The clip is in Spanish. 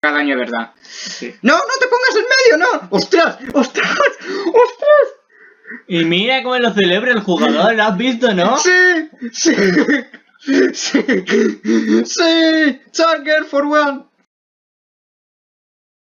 daño, ¿verdad? Sí. ¡No, no te pongas en medio, no! ¡Ostras! ¡Ostras! ¡Ostras! Y mira cómo lo celebra el jugador, ¿lo has visto, no? ¡Sí! ¡Sí! ¡Sí! ¡Sí! ¡Target for one!